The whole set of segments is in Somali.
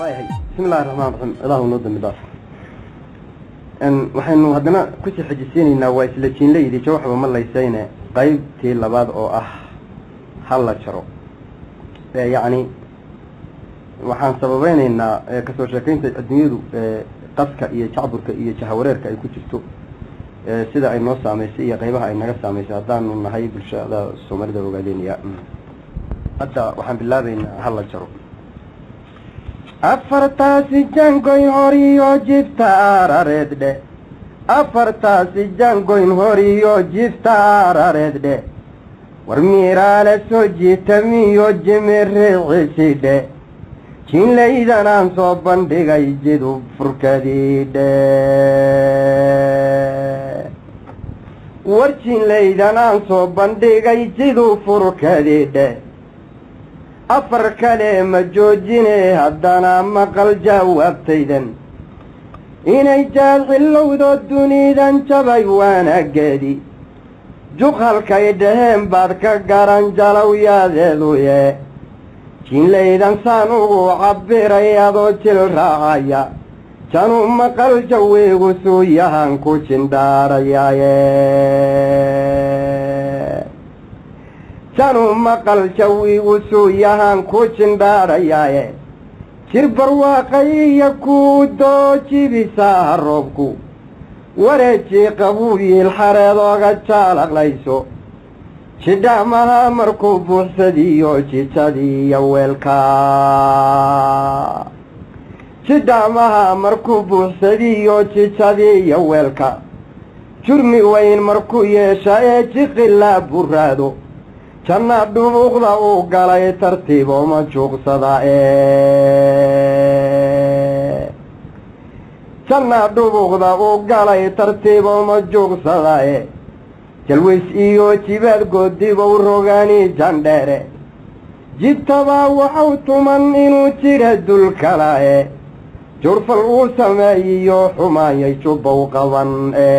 واي بسم الله الرحمن الرحيم الله نودم مدار waxaynu hadana ku sii xijisiinayna waa isla jiinleeydi jawxba ma laysayna qaybtii labaad oo ah hal la jaro yaani waxaan sababaynaynaa ka soo sheekaynta adduunyadu qadka iyo jacburka iyo jahawareerka ay ku jirto sida ay noo saameysay iyo qaybaha ay naga saameysay haddaanu nahay bulshada Soomaalida ogaadeenaya hadda waxaan bilaabaynaa hal la jaro afartaasi jangoyn horiyo jiftaarareedhe afartaasi jangoyn horiyo jiftaarareedhe war miiraale soo jiitamiyo jimiricisidhe jinlaydanaan soo bandhigay jidu furkadiidhe war jinlaydanaan soo bandhigay jidu furkadiidhe afar kale ma joojine haddana maqal jawaabtaydan inay jaadcilowdo dunidan jabay waanageedi juq halkay dhaheen baad ka garan jalowyadeeduye jinlaydan saan ugu cabbiray adoo jil raacaya janu maqal jawigu suuyahan ku jindhaarayaaye janu maqal jawigu suuyahan ku jindhaarayaaye jir barwaaqayiya kuu doojibisaa roobku wareejii qabuuyiil xareedooga jaalaqlayso jidhaamaha markuu buuxsadiyo jijadiiyo weelka jidhaamaha markuu buuxsadiyo jijadiiyo weelka jurmi weyn markuu yeesha ee jiqilaa buraado janna dhubuuqda uu galay tartiibo ma juuqsada janna dhubuuqda uu galay tartiibo ma juuqsada jalways iyo jibaad goodibow rogaani jandheere jibtabaa waxau tuman inuu jira dulkala jurfal uu sameeyiyo xumaayay jubbow qaban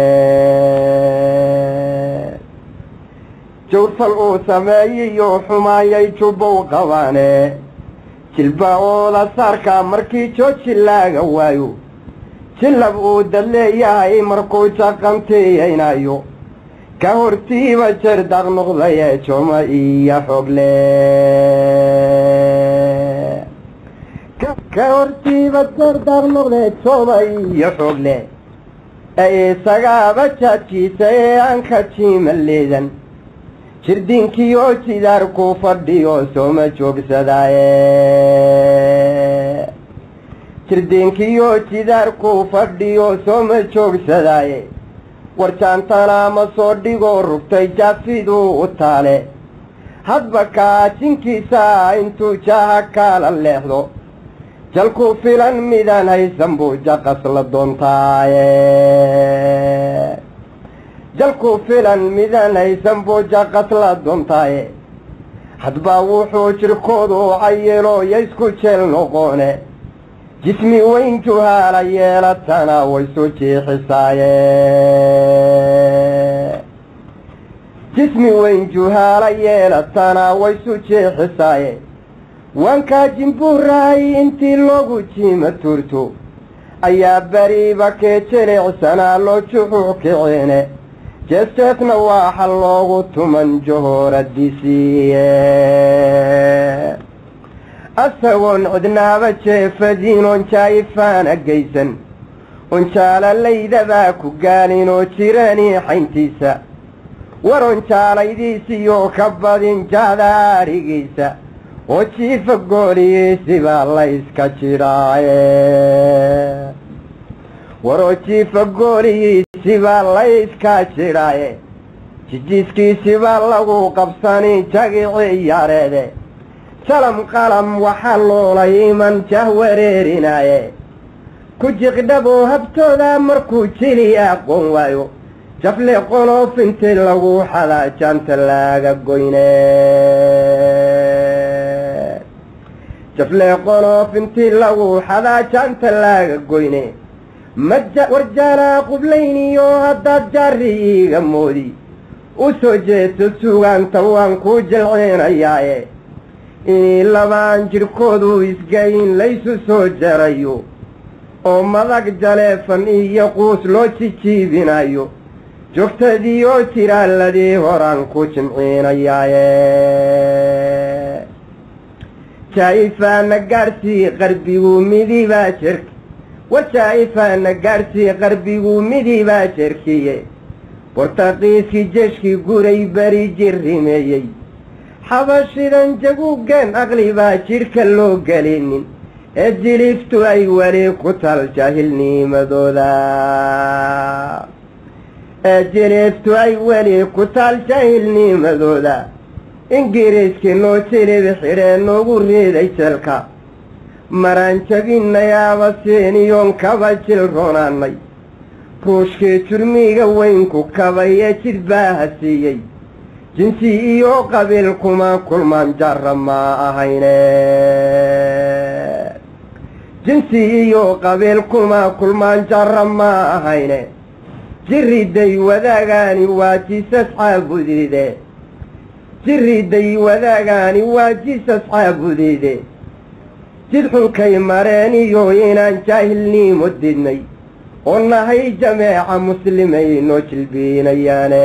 jurfal uu sameeyiyo xumaayay jubbow qabane jilba-ooda saarka markii jooji laaga waayo jilab uu dad leeyahay markuu jaqantiyaynayo ka hortiiba jer daaq noqdaye jooma iyo xogle ka hortiiba jer daaq noqdaye jooma iyo xogle ee isagaaba jaadkiisa ee aan ka jiima leedan jirdiinkiyo jidaarku fadhiyo sooma joogsadaaye jirdiinkiyo jidaarku fadhiyo sooma joogsadaaye warjaantana ma soo dhigoo rugtay jaafiduu u taale hadba kaajinkiisa intuu jaaha kaala leexdo jalku filan midaan haysan buu jaqas la doontaaye jalku filan midaan haysan buu jaqas la doontaaye hadba wuxuu jirkoodu cayelo yaysku jeel noqoone jismi weyn juhaala yeelatana way soo jeexisaaye jismi weyn juhaala yeelatana way soo jeexisaaye waankaa jimbuurahay intii loogu jiima tuurto ayaa beriba kee jilicsanaa loo juxuux kiciine jeesteedna waaxa loogu tuman jahooradiisiiye asagoon cidnaaba jeefadiin oon jaayifaana geysan oon jaalallaydabaa ku gaalin oo jiranii xayntiisa waroon jaalaydiisiyoo ka badin jaadaarigiisa oo jiifa gooliyiisibaa layska jidhaaye waroo jiifa gooliyiisibaa layska jidhaaye jijiiskiisibaa lagu qabsani jagicii yareede salam qalam waxaa loolay iman jahwareerinaaye ku jiqdhaboo habtooda markuu jili aqoon waayo jafle qoloof intii lagu xadaa jaanta laaga goyne jafle qoloof intii lagu xadaa jaanta laaga goyne warjaanaa qublayniyo haddaad jaari iiga moodi u soo jeeto sugaanta waan kuu jilciinayaaye إني لبان جركودو إسقاين ليسو سوجرايو oo madag jaleefan iyo quus loo jijiibinayo joogtadiioo tiraaladii horaan ku jimciinayaaye jaa'ifaana gaadhsii qarbiguu midibaa jerki war jaa'ifaana gaadhsii qarbiguu midibaa jerkiye bortaqiiskii jeshkii guray bari jirrimeeyey xabashidan jaguugeen aqli baa jidhka loo gelinin ejiliftu ay weli ku tal jahilnimadooda ejiliftu ay weli ku tal jahilnimadooda ingiriiskii noo jilib xidhee noogu riiday jelka maraan jabinayaaba siiniyoon kaba jil ronaanay ruushkii jurmiga weynku kabay ee jidbaaha siiyey jinsi iyo qabiil kuma kulmaan jarra ma ahayne jinsi iyo qabiil kuma kulmaan jarra ma ahayne jirriday wadaagaani waa jiisas caabudide jirriday wadaagaani waa jiisas caabudide jid xunkay mareen iyo inaan jaahilnimo didnay oo nahay jameeca muslimay noo jilbiinayaane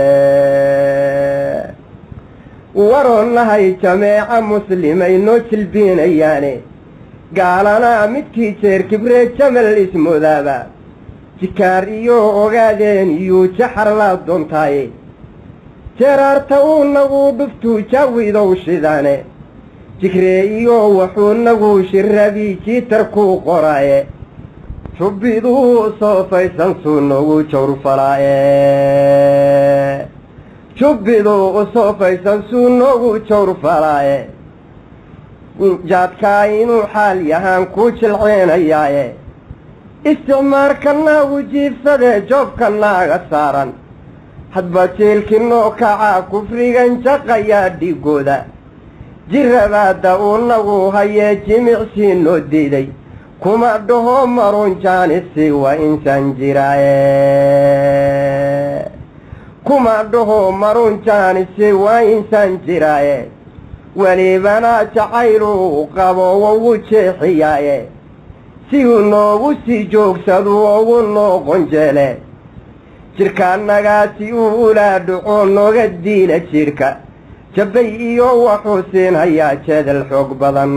waroo nahay jameeca muslimay noo jilbiinayaane gaalanaa midkii jeer kibree jamal ismoodaaba jikaar iyo ogaadeen iyuu jaxar laa doontaaye jeeraarta uu nagu dhuftuu jaawidow shidaane jigree iyo wuxuu nagu shirabii jiitarkuu qoraaye jubbiduu soofaysan suu nagu jawrfalaaye jubbiduu u soofaysan suu nagu jawrfalaaye jaadkaa inuu xaal yahaan kuu jilceenayaaye isticmaarka naagu jiibsadee joobka naaga saaran hadba jeelkii noo kacaa kufrigan jaqayaa dhigooda jirrabaadda uu nagu hayee jimicsii noo diiday kuma dhaho marun jaanisi waa insaan jiraaye kuma dhaho marun jaanisi waa insaan jiraaye welibana jacayluu qabo wou jeexiyaaye si uu noogu sii joogsadu ugu noqon jele jirkaannagaasi uu ulaa dhaco nooga diila jidhka jabbay iyo wuxuu siinhayaa jeedal xoog badan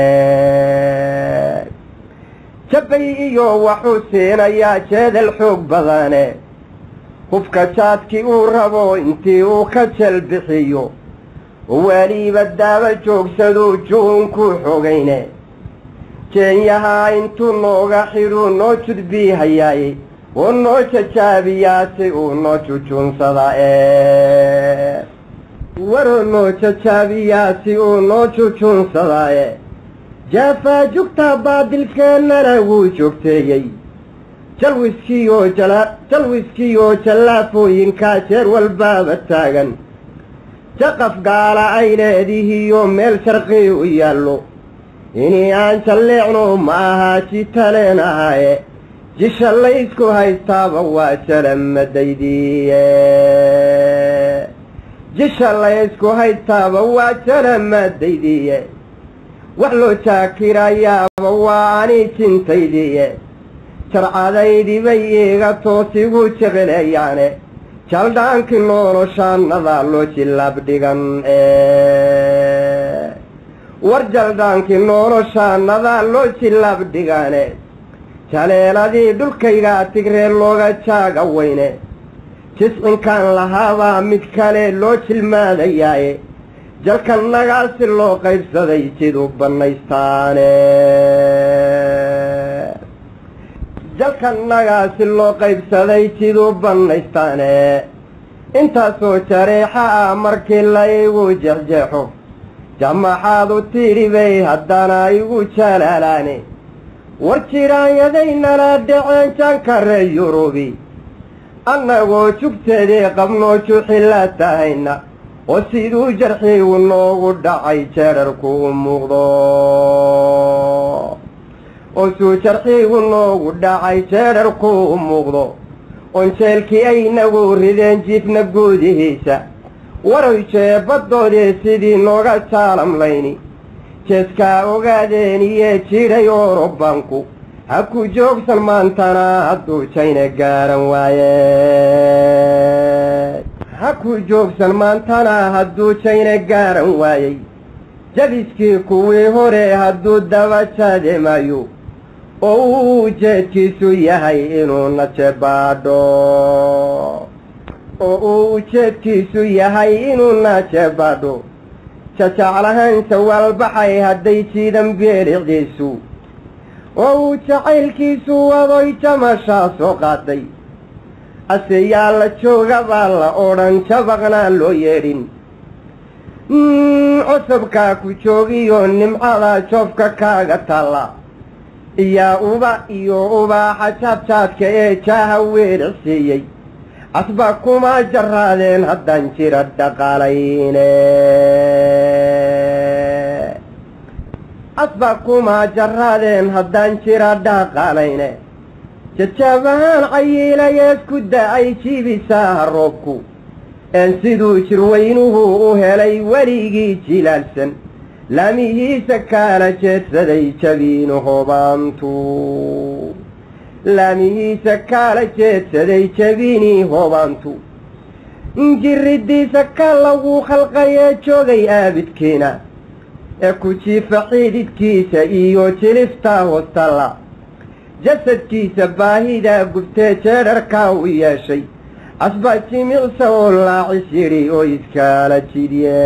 jabbay iyo wuxuu siinayaa jeedal xoog badane hubka jaadkii uu rabo intii uu ka jelbixiyo weliba daaba joogsaduu juunkuu xogayne jeenyahaa intuu nooga xidhuu noo judbiihayaaye oo noo jajaabiyaa si uu noo jujuunsadaa waroo noo jajaabiyaa si uu noo jujuunsadaaye jaafaa jugtaa baadilkeennana wuu joogteeyey jalwiskiyoo jallaafooyinkaa jeer walbaaba taagan jaqaf gaala ay leedihiyo meel sharqii u yaallo inii aan jalleecno ma ahaa jitaleen ahaaye jisha laysku haystaaba waa jalamadaydiiye jisha laysku haystaaba waa jalamadaydiiye wax loo jaakirayaaba waa ani jintaydiiye jarcadaydii bay iiga toosigu jeceleeyaane jaldhaankii noloshaannada loo jilaab dhigan war jaldhaankii noloshaannada loo jilaab dhigane jaleeladii dhulkaygaa tigree looga jaaga weyne jiscinkaan lahaabaa mid kale loo jilmaadayaaye jalkanagaasi loo qaybsaday jiduu bannaystaane jalkanagaasi loo qaybsaday jiduu bannaystaane intaasoo jareexa ah markii la igu jexjeexo jamaxaadu tidhi bay haddana igu jalaalaane war jiraanyadaynala dhaceen jankare yurubi annagoo jugteedii qabnoo juxila tahayna oo siduu jarxigu noogu dhacay jeerarku u muuqdo oo suu jarxigu noogu dhacay jeerarku u muuqdo oon jeelkii ay nagu rideen jiifna guudihiisa waray jeebaddoodii sidii nooga jaalamlayni jeeskaa ogaadeen iyo jiray Orobanku ha ku joogsan maantana hadduu China gaaran waaye ha ku joogsan maantana hadduu China gaaran waayey jabiskii kuwii hore hadduu daba jaademayo oo uu jeedkiisu yahay inuu najebaadho oo uu jeedkiisu yahay inuu najebaadho jacaylahaansa walbaxay hadday jiidan beericiisu oo uu jacaylkiisu wadoy jamashaa soo qaaday aseyaa la jooga baa la odhan jabaqnaa loo yeedhin cusubkaa ku joogiyo nimcada joofka kaaga taalla iyaa uba iyo ubaaxa jaadjaadka ee jaaha weericsiiyey asba kuma jaraadeen haddaan jira dhaqaalayne asba kuma jaraadeen haddaan jira dhaqaalayne jajaabahaan cayiilayeed ku da'ay jiibisaha roobku een siduu jirweynuhu u helay weligii jilaalsan laamihiisa kaala jeedsaday jabiinu hobaantu laamihiisa kaala jeedsaday jabiinii hobaantu injiridiisa ka lagu khalqayee joogay aabidkiina ee ku jiifa xididkiisa iyo jiliftaa hoostalla jasadkiisa baahidaa gubtee jeedharkaa u yeeshay asba jimicsa oo laacis yidhi oo iskaala jidye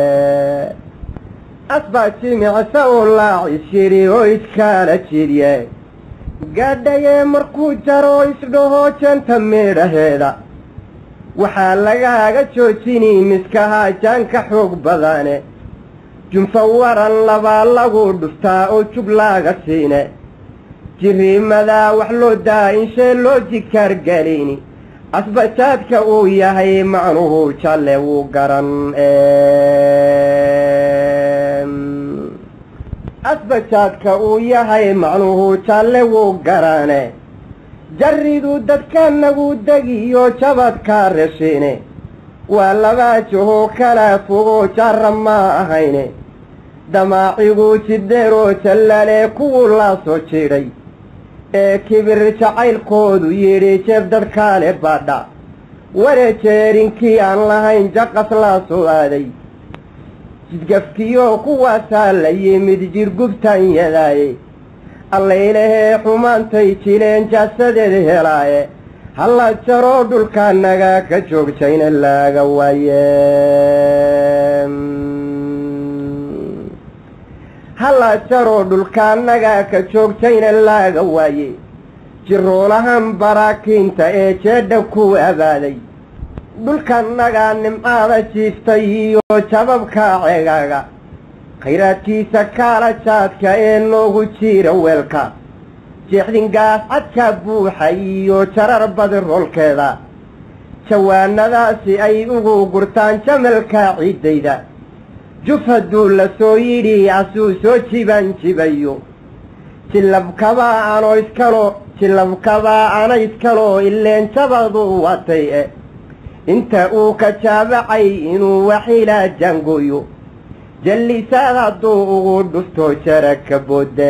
asba jimicsa oo laacis yidhi oo iskaala jidye gaadhayee markuu jaro isdhaho janta meedhaheeda waxaa lagaaga joojini miskaha jaanka xoog badane junfa waran labaa lagu dhuftaa oo jub laaga siine jiriimadaa wax loo daa inshee loo jikaar gelini asbajaadka uu yahay macnuhu jalle wuu garan asbajaadka uu yahay macnuhu jalle wuu garane jarridu dadka nagu degiyo jabadkaa reshiine waa labaa jahoo kala fogoo jarra ma ahayne damaacigu jidheeroo jallalee kuwu laa soo jidhay ee kibir jacaylkoodu yidhi jeeb dadkaale baadha warejeerinkii aan lahayn jaqas laa soo aaday jidgafkiyo kuwaasaa la yimid jirgubtanyadaaye allaylahee xumaantay jileen jaasadeed helaaye halla jaroo dhulkaanaga ka joogjayna laaga waaye halla jaroo dhulkaanaga ka joogtayna laaga waaye jiroolahan baraakiinta ee jeedha ku abaaday dhulkaanaga nimcaada jiiftay iyo jababka ceegaaga khayraadkiisa kaala jaadka ee noogu jira weelka jeexdingaas cadka buuxa iyo jarar badiroolkeeda jawaanadaasi ay ugu gurtaan jamalka ciiddayda juf hadduu la soo yidhi asuu soo jibaanjibayo jilabkabaa ana iskaloo ileen jabadu watay inta uu ka jaabacay inuu waxilaa jaangooyo jallisaad hadduu ugu dhufto jara ka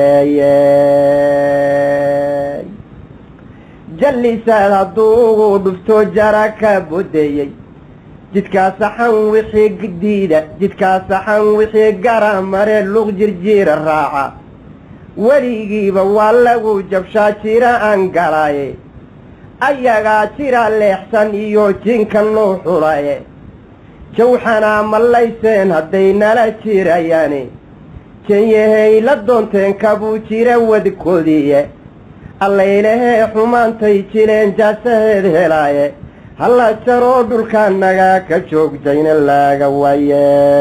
bodeeyey jallisaad hadduu ugu dhufto jara ka bodeeyey jidkaa saxan wixii diida jidkaa saxan wixii gara mare luq jirjiira raaca weligiiba waa lagu jabshaa jira aan galaaye ayagaa jira leexsan iyo jinka loo xulaye jawxanaa mallayseen hadday nala jirayaane jenyahay la doonteen kabuu jira wadkoodiiye allaylahee xumaantay jileen jaasaheed helaaye halla jaroo dhulkaanaga ka joogjayna laaga waaye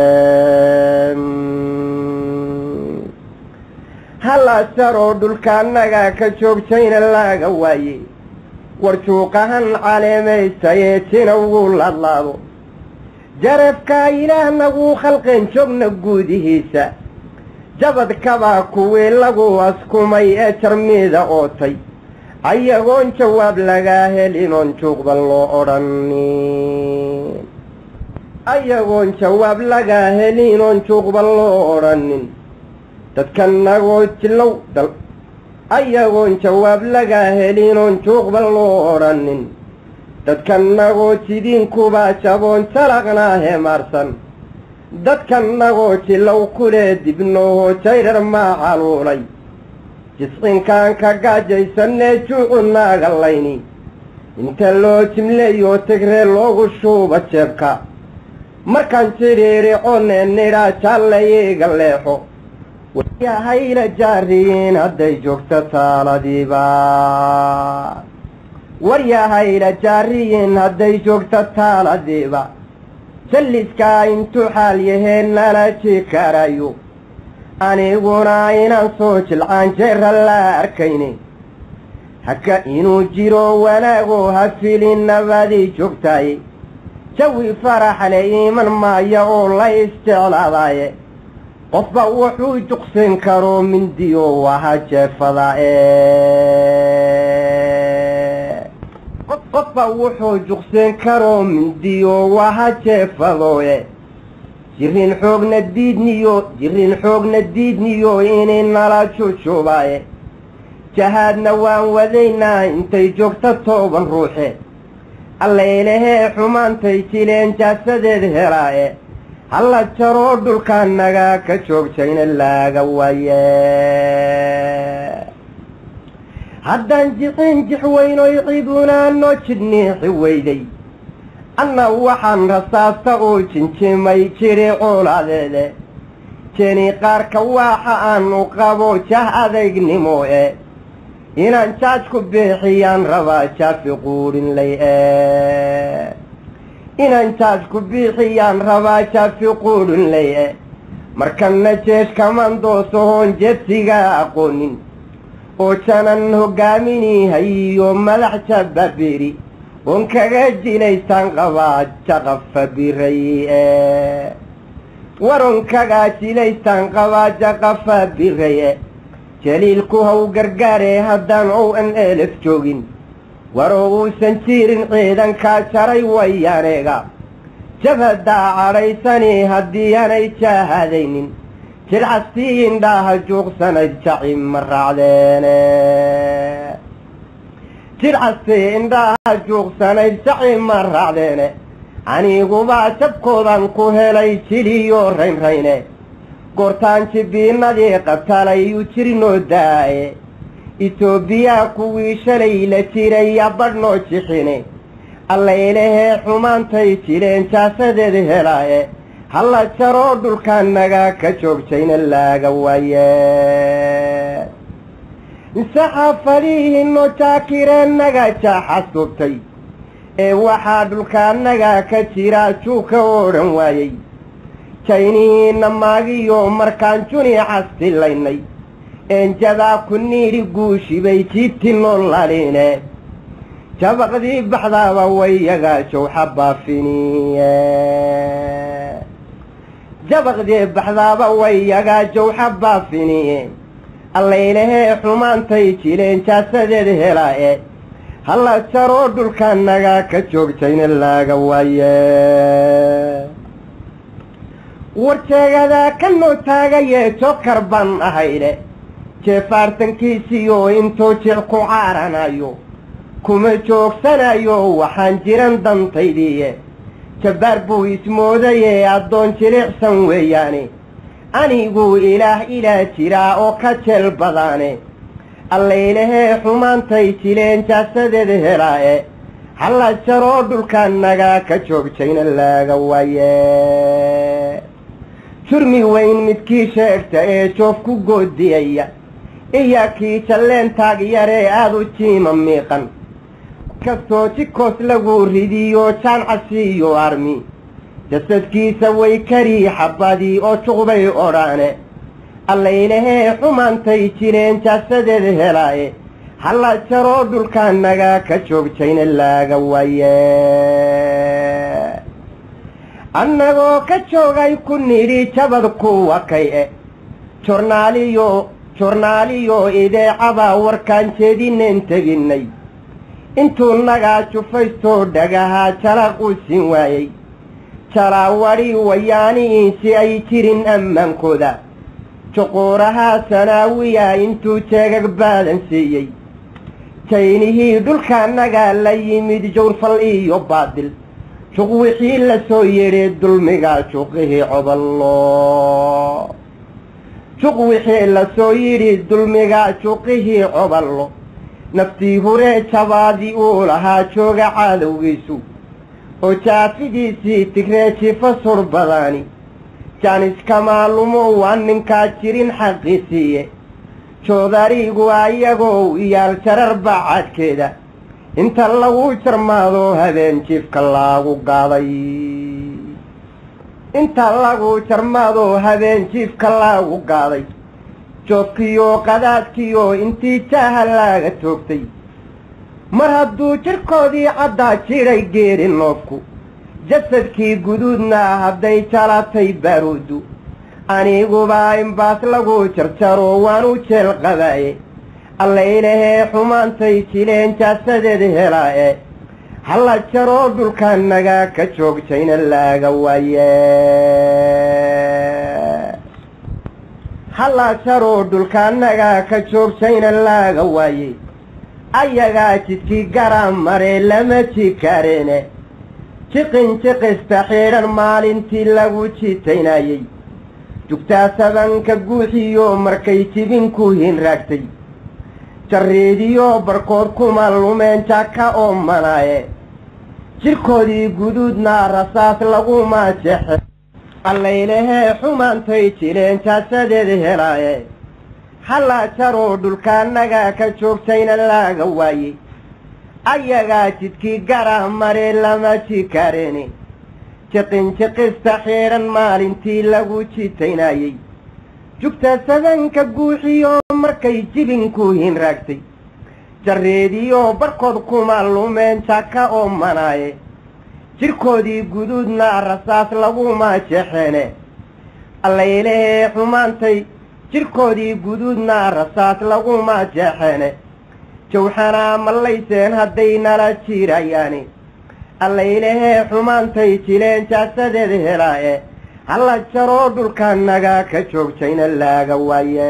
halla jaroo dhulkaanaga ka joogjayna laaga waaye warjuuqahan caleemaysayee jina ugu ladlaado jarafkaa ilaah nagu khalqeen joogna guudihiisa jabadkabaa kuwii lagu askumay ee jarmiida ootay ayagoon jawaab lagaa helinoon juuqba loo odhanin ayagoon jawaab lagaa helinoon juuqba loo odhanin dadkanagoo jilow dal ayagoon jawaab laga helinoon juuqba loo odhanin dadkanagoo jidiinkubaa jaboon jalaqnaahe maarsan dadkanagoo jilow kulee dibnooho jayrar maa caluulay jisqinkaan ka gaajaysanee juucu naagallayni inta loo jimleeyoo tigree loogu shuuba jeebka markaan jiriiricoonee nidhaa jaallayiga leexo waryahayla jaariyiin hadday joogta taaladiiba waryahayla jaariyiin hadday joogta taaladiiba jalliskaa intuu xaal yaheen nala jikarayo aniguna inaan soo jilcaan jeera la arkayne haka inuu jiro wanaagoo ha filin nabadii joogtaaye jawi faraxle iiman maaya oo la isjeclaadaaye qofba wuxuu juqsin karo mindiyo waha jeefadaae qofba wuxuu juqsin karo mindiyo waha jeefadooye jirin xoogna diidniyo inay nala jujuubaaye jahaadna waan wadaynaa intay joogta 10 ruuxe allaylahee xumaantay jileen jaasadeed helaaye halla jaroo dhulkaanaga ka joogjayna laaga waaye haddaan jixin jix weynoy cidunaa noo jidhniixi weyday anna waxaan rasaasta oo jinjimay jiri coolaadeede jeni qaarka waaxa aanu qabo jah adaygnimo inaan jaaj ku bixiyaan rabaa jaafi quudhinlay inaan jaaj ku bixiyaan rabaa jaafi quudhinlay markanna jeesh kamandoosohoon jeedsiga aqoonin oo janan hoggaaminihayyo madax jababiri oon kaga jilaystaan qabaa jaqafa biray waron kaga jilaystaan qabaa jaqafa biray jaliilku haw gargaare haddaan ow-an eelaf joogin waroo uusan jirin ciidankaa jaray wayaneega jabhadaa cadhaysani haddii aanay jaahadaynin jidhcastii indhaaha juuqsanayd jaci ma raacdeene jidhcastii indhaaha juuqsanayd jaci ma raacdeene anigubaa jabkoodan ku helay jiliyo raynrayne goortaan jibiinadii qatalay u jirnoo daaye itoobiyaa kuwii shalay la jiraya badhnoo jixine allaylahee xumaantay jileen jaasadeed helaaye halla jaroo dhulkaanaga ka joogjayna laaga waaye saxaafadihiinno jaakireennaga jaaxasuubtay waxaa dhulkaanaga ka jira juuka odhan waayey jaynihiinna maagiyo markaan juni castilaynay enjadaa ku niidhi guushibay jiibti noolaliine jabaqdii baxdaaba wayagaa jowxa baafiniye jabaqdii baxdaaba wayagaa jowxa baafiniye allaylahee xumaantay jileen jaasadeed helaaye halla jaroo dhulkaanaga ka joogjayna laaga waaye warjeegadaa ka noo taagayee jokar baan ahayde jeefaartankiisiyo intuu jir ku caaranayo kuma joogsanayo waxaan jiran dantaydiiye jabbaar buu ismoodayee addoon jilicsan weeyaane aniguu ilaah jiraa oo ka jeel badaane allaylahee xumaantay jileen jaasadeed helaaye halla jaroo dhulkaanaga ka joogjayna laaga waaye jurmi weyn midkii sheegta ee joof ku goodiyaya iya kii jalleen taagyaree aad u jiima miiqan kastoo jikoos lagu ridiyo jaancasiiyo armi jasadkiisa way karii xabadii oo juqbay odhaane allaylahee xumaantay jireen jaasadeed helaaye halla jaroo dhulkaanaga ka joogjayna laaga waaye annagoo ka joogay ku nidhi jabad kuwa kay jornaaliyo ideecada warkaan jeedineen teginnay intuu nagaa jufaystoo dhagahaa jalaq u siin waayey jalaawadhi wayaanihiin si ay jirin ammaankooda juquuraha sanaawiya intuu jeegag baadan siiyey jaynihii dhulkaannaga la yimid jawrfal iyo baadil juq wixii la soo yidhi dulmiga juqihii coballo juq wixii la soo yidhi dulmiga juqihii coballo naftii huree jabaadii uu lahaa jooga cadowgiisu oo jaafidiisii tigree jifa sur badani jaaniska maalumo waa ninkaa jirin xaqiisiiye joodarigu ayagoo iyaal jarar bacadkeeda inta lagu jarmaado habeen jiifka lagu gaaday inta lagu jarmaado habeen jiifka lagu gaaday joodkiyo qadaadkiyo intii jaaha laga toogtay mar hadduu jirkoodii caddaa jiray geeri noofku jasadkii guduudna hadday jalatay baaruudu aniguba inbaas lagu jarjaro waanu jeel qabaaye allaylahee xumaantay jileen jaasadeed helaaye halla jaroo dhulkaannaga ka joogjayna laaga waaye halla jaroo dhulkaannaga ka joogjayna laaga waaye ayagaa jidkii garaa maree lama jikareene jiqin jiqista xidhan maalintii lagu jitaynayey jugtaa sabanka guuxiyo markay jibinku hinraagtay jarriidiyo barkood kuma lumeen jaka oo manaaye jirkoodii guduudna rasaas laguma jexe allaylahee xumaantay jileen jaasadeed helaaye halla jaroo dhulkaannaga ka joogtayna laaga waaye ayagaa jidkii garaa maree lama jikareene jiqin jiqista xidhan maalintii lagu jitaynayey jugta sabanka guuxiyo markay jibinku hinraagtay jarreediyo barkood kuma lumeen jaka oo manaaye jirkoodii guduudna rasaas laguma jexeene allaylahee xumaantay jirkoodii guduudna rasaas laguma jeexeene jawxanaa mallayseen hadday nala jirayaani allaylahee xumaantay jileen jaasadeed helaaye halla jaroo dhulkaannaga ka joogjayna laaga waaye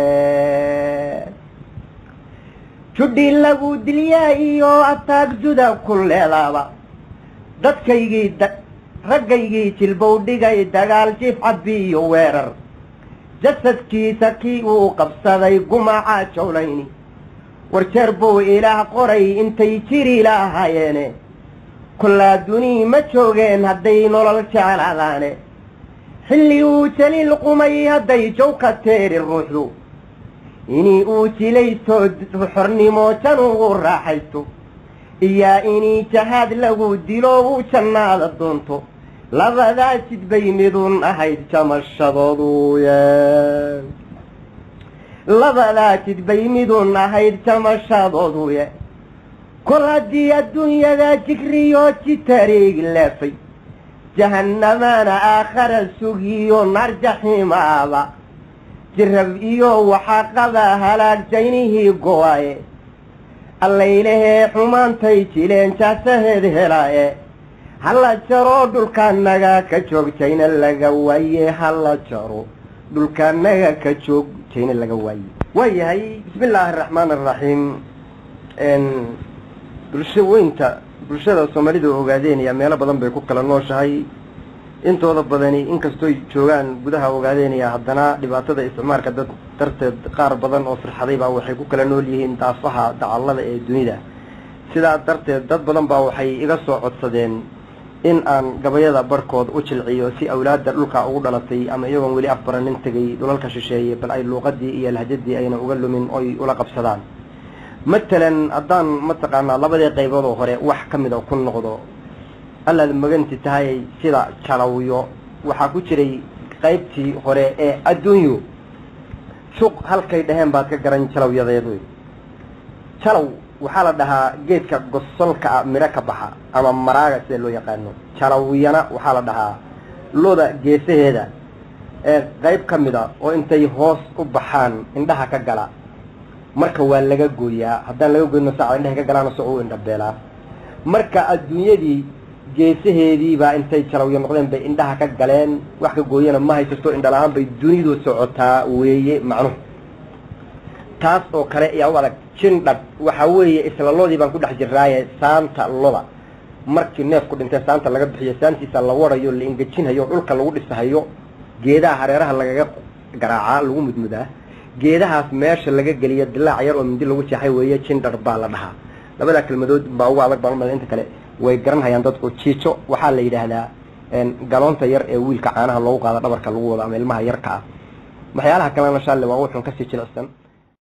judhi lagu dilyaa iyo ataagjuda ku leedaaba dadkaygii raggaygii jilbow dhigay dagaal jif cabbi iyo weerar jasadkiisa kii uu qabsaday gumaca jawlayni warjeer buu ilaah qoray intay jiri lahayeene kullaa dunii ma joogeen hadday nolol jeclaadaane xilli uu jaliil qumay hadday jow ka teeri ruuxdu inii uu jilaysto xornimo jan ugu raaxaysto iyaa inii jahaad lagu dilo uu jannaada doonto labadaa jid bay midun ahayd jamashadooduye labadaa jid bay midun ahayd jamashadooduye kol haddii adduunyada jigriyo jitareeg leefay jahannamaana aakhara sugiyo naar jaxiimaaba jirab iyo waxaa qabaa halaag jaynihii go-aye allaylahee xumaantay jileen jaasaheed helaaye halla jaroo dhulkaannaga ka joogjayna laga waaye halla jaro dhulkaannaga ka joogjayna laga waaye waayahay bismi illaahi araxmaan araxiim bulshada soomaalidu ogaadeenaya meelo badan bay ku kala nooshahay intooda badani inkastooy joogaan gudaha ogaadeenaya haddana dhibaatada isticmaalka dad darteed qaar badan oo firxaday baa waxay ku kala nool yihiin daafaha dacallada ee dunida sidaa darteed dad badan baa waxay iga soo codsadeen in aan gabayada barhkood u jilciyo si awlaadda dhulka ugu dhalatay ama iyagoon weli afbaranin tegay dhulalka shisheeye bal ay luuqadii iyo lahjadii ayna uga lumin oy ula qabsadaan matalan haddaan mataqaanaa labadii qaybood oo hore wax ka mid a ku noqdo allaad maganti tahay sida jalawyo waxaa ku jiray qaybtii hore ee adduunyu suuq halkay dhaheen baad ka garan jalawyadeed wey jalaw waxaa la dhahaa geedka gosolka midho ka baxa ama maraaga sida loo yaqaano jalawyana waxaa la dhahaa looda geesaheeda ee qayb ka mid a oo intay hoos u baxaan indhaha ka gala marka waa laga gooyaa haddaan laga goyno saaca indhaha ka galaana soo u indhabeelaa marka adduunyadii geesaheedii baa intay jalawyo noqdeen bay indhaha ka galeen wax ka gooyana ma haysato indhala-aan bay dunidu socotaa weeye macnuhu taas oo kale ayaa u adag jindhadh waxaa weeye isla loodii baan ku dhex jiraaye saanta loda markii neefku dhintay saanta laga bixiyo saantiisa la warayo la ingejinhayo dhulka lagu dhisahayo geedaha hareeraha lagaga garaacaa lagu mudmudaa geedahaas meesha laga geliyo dilaac yar oo mindi lagu jeexay weeye jindhadh baa la dhahaa labada kelmadood baa ugu adag baan umada inta kale way garanhayaan dadku jiijo waxaa la yidhaahdaa galoonta yar ee wiilka caanaha loogu qaado dhabarka lagu wado ama ilmaha yarka ah waxyaalaha kalena shaalle waa wuxuun kasii jilicsan